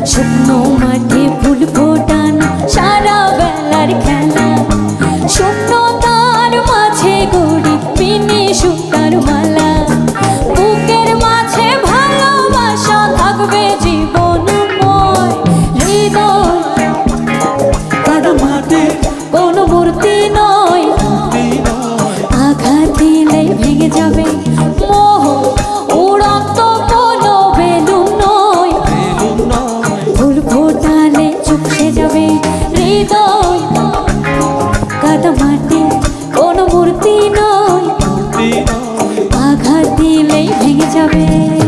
শুকনো মাঠে ফুল ফোটানো সারা বেলার খেলা, শূন্যতার মাঝে গড়ি বিনি সুতার মালা। বুকের মাঝে ভালোবাসা থাকবে জীবনময়, হৃদয় কাদা মাটি কোনো মূর্তি নয়, আঘাত দিলেই ভেঙে যাবে মোহ উড়ন্ত কোনো বেলুন নয়, ফুল ফোটালে চুপসে যাবে হৃদয় কাদা মাটি কোনো মূর্তি নয়, আঘাত দিলেই ভেঙে যাবে।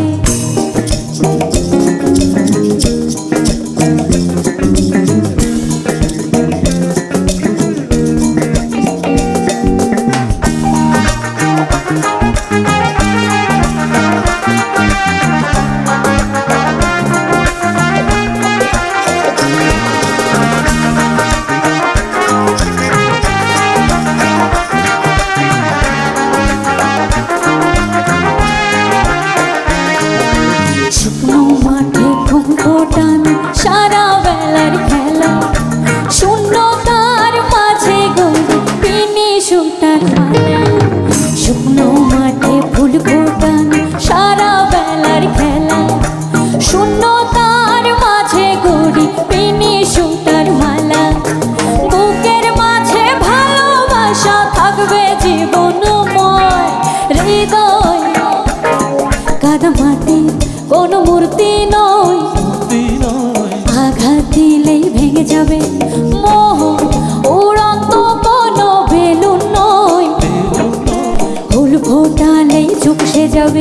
শুকনো মাঠে ফুল ফোটানো সারা বেলার খেলা, শূন্যতার মাঝে গড়ি বিনি সুতার মালা। শুকনো মাঠে ফুল ফোটানো সারা বেলার খেলা, শূন্যতার মাঝে গড়ি বিনি সুতার মালা। বুকের মাঝে ভালোবাসা থাকবে জীবনময়, হৃদয় কাদা মাটি কোনো মূর্তি নয়, আঘাত দিলেই ভেঙে যাবে মোহ উড়ন্ত কোনো বেলুন নয়, ফুল ফোটালেই চুপসে যাবে।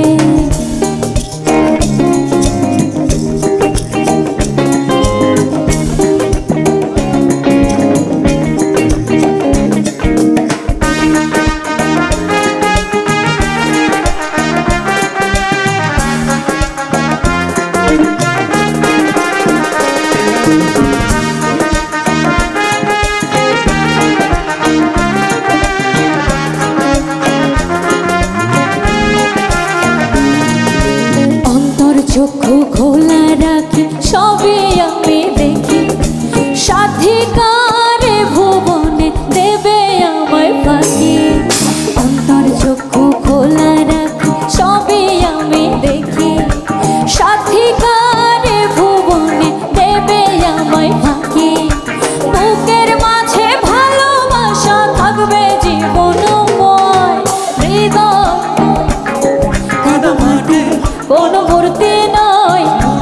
চক্ষু খোলা রাখি সবই আমি দেখি, সাধিকারে ভুবনে দেবে আমায় ফাঁকি। অন্তর চক্ষু খোলা রাখি সবই আমি দেখি, সাধিকারে ভুবনে দেবে আমায় ফাঁকি। বুকের মাঝে ভালোবাসা থাকবে জীবনময়, হৃদয় কাদা মাটি কোনো মূর্তি নয়,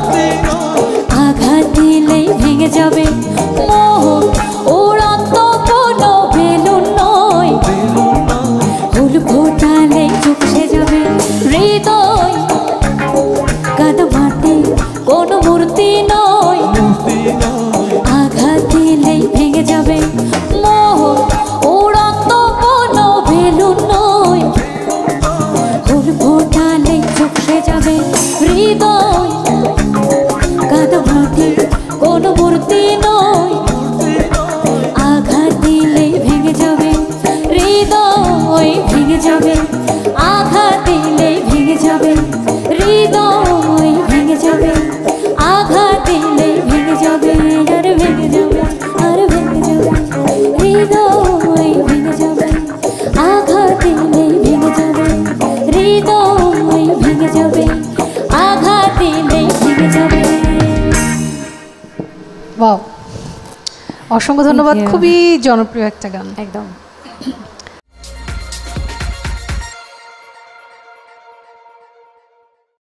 আঘাত দিলেই ভেঙে যাবে মোহ উড়ন্ত কোনো বেলুন নয়, ফুল ফোটালেই চুপসে যাবে হৃদয় কাদা মাটি কোনো মূর্তি নয়, আঘাত দিলেই ভেঙে যাবে মোহ উড়ন্ত কোনো বেলুন নয়, ফুল ফোটালেই চুপসে যাবে হৃদয় কাদা মাটি কোনো মূর্তি নয়, আঘাত দিলেই ভেঙে যাবে হৃদয়, ভেঙে যাবে আঘাত দিলেই ভেঙে যাবে হৃদয়, ভেঙে যাবে আঘাত দিলেই ভেঙে যাবে, আর ভেঙে যাবে আর ভেঙে যাবে হৃদয়, ভেঙে যাবে আঘাত দিলেই ভেঙে যাবে হৃদয়, ভেঙে যাবে আঘাত দিলেই ভেঙে যাবে। ওয়াও, অসংখ্য ধন্যবাদ। খুবই জনপ্রিয় একটা গান। একদম।